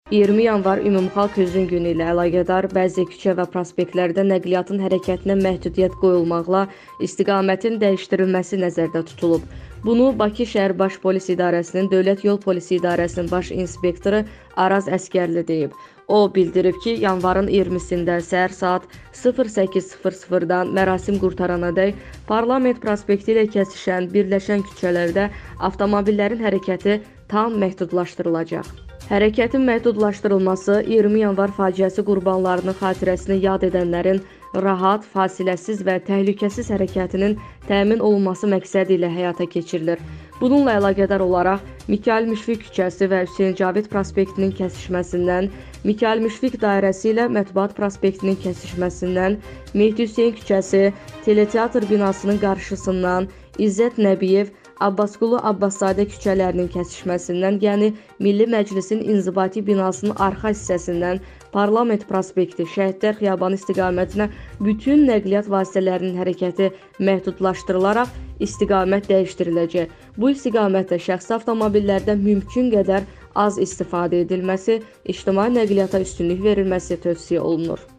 20 yanvar Ümumxalq Üzüm Günü ilə əlaqədar bəzi küçə və prospektlərdə nəqliyyatın hərəkətinə məhdudiyyət qoyulmaqla istiqamətin dəyişdirilməsi nəzərdə tutulub. Bunu Bakı şəhər Baş Polis İdarəsinin Dövlət Yol Polisi İdarəsinin baş inspektoru Araz Əskərli deyib. O bildirib ki, yanvarın 20-sində səhər saat 08:00-dan mərasim qurtaranadək Parlament prospekti ilə kəsişən birləşən küçələrdə avtomobillərin hərəkəti tam məhdudlaşdırılacaq. Hərəkətin məhdudlaşdırılması 20 yanvar faciəsi qurbanlarının xatirəsini yad edənlərin rahat, fasiləsiz və təhlükəsiz hərəkətinin təmin olunması məqsədi ilə həyata keçirilir. Bununla əlaqədar olaraq Mikayıl Müşfiq küçəsi və Hüseyn Cavid prospektinin kəsişməsindən, Mikayıl Müşfiq dairəsi ilə Mətbuat prospektinin kəsişməsindən, Mehdi Hüseyn küçəsi, Teleteatr binasının qarşısından, İzzət Nəbiyev, Abbasqulu Abbaszadə küçələrinin kəsişməsindən, yəni Milli Məclisin inzibati binasının arxa hissəsindən Parlament prospekti, Şəhidlər Xiyabanı istiqamətinə bütün nəqliyyat vasitələrinin hərəkəti məhdudlaşdırılaraq istiqamət dəyişdiriləcək. Bu istiqamətdə şəxsi avtomobillərdən mümkün qədər az istifadə edilməsi, ictimai nəqliyyata üstünlük verilməsi tövsiyə olunur.